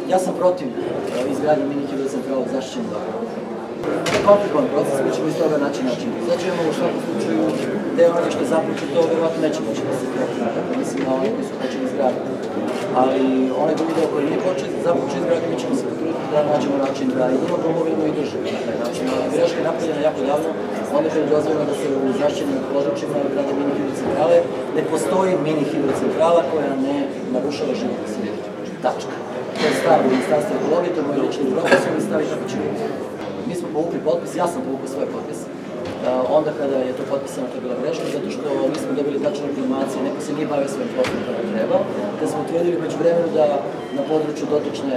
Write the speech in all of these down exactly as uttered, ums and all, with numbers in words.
Ja sam protiv izgradnje mini hidrocentrala u zaštićenim dobrovima. Komplikovan proces, mi ćemo iz toga naći način. Izađemo u svakom slučaju deo onoga što je započeto, verovatno neće moći da se prekrije, tako mislim na one koji su počeli izgraditi. Ali onaj drugi deo koji nije započeo izgraditi, mi ćemo se potruditi da nađemo način da i njima pomognemo i državi na taj način. Greška je napravljena jako davno, onda kada je dozvoljeno da se u zaštićenim područjima grade mini hidrocentrale, ne postoji mini hidrocentrala koja ne narušava životnu sredinu. Tačka. To je stav u Ministarstvu ekologije, to je moj lični profesor i stavi tako će biti. Mi smo povukli potpis, ja sam povukao svoj potpis. Onda kada je to potpisano, to je bila greška, zato što nismo dobili tačne informacije, neko se nije bavio svojim poslom kako treba, da smo utvrdili među vremenu da na području dotočne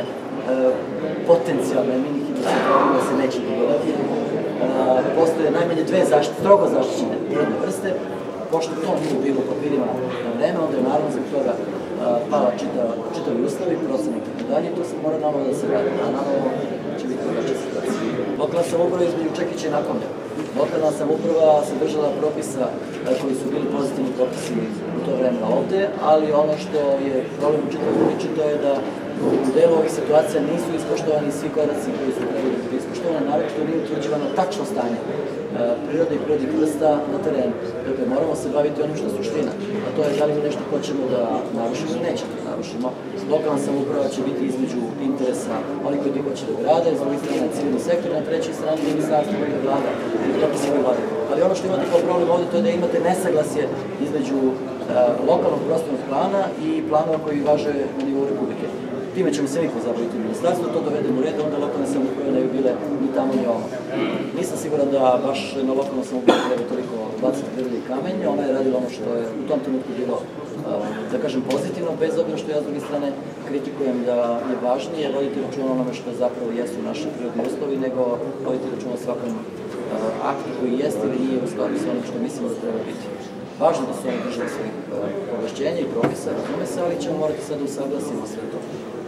potencijalne mini hidrocentrale se neće dogoditi. Postoje najmanje dve strogo zaštićene prirodne vrste. Pošto to nije bilo u papirima na vreme, onda je naravno zbog toga pala čitavi uslovi, procene i tako dalje, to se mora nanovo da se radi, a nanovo će biti drugačija situacija. Lokalna samouprava između Čekića i Nakomlja. Lokalna samouprava se držala propisa koji su bili pozitivni propisi u to vreme ovde, ali ono što je problem u čitavom priči, to je da u delu ovih situacija nisu ispoštovani svi koraci koji su trebali da biti ispoštovani, naravno što nije utvrđivano tačno stanje prirode i prirodnih vrsta na terenu. Dakle, moramo se baviti onim što je suština, a to je da li mi nešto hoćemo da narušimo ili nećemo da narušimo. Lokalna samouprava će biti između interesa onih koji ti hoće da grade, s druge strane civilni sektor, na trećoj strani ministarstvo ili vlada, ili propisi koji vlade. Ali ono što imate kao problem ovde, to je da imate nesaglasje između lokalnog prostornog plana i planova koji važe na nivou Republike. Time ćemo se mi pozabaviti u ministarstvu, to dovedemo u red, onda lokalne samouprave ne bi bile ni tamo ni ovo. Nisam siguran da baš na lokalnom samoupravi treba toliko baciti drvlje i kamenje, ona je radila ono što je u tom trenutku bilo, da kažem, pozitivno, bez obzira što ja s druge strane kritikujem da je važnije voditi računa onome što zapravo jesu naši prirodni uslovi, nego voditi računa o svakom aktu koji jeste ili nije u skladu sa onim što mislimo da treba biti. Važno da su oni držali svojih ovlašćenja i propisa, razume se, ali ćemo morati sad da usaglasimo sve to.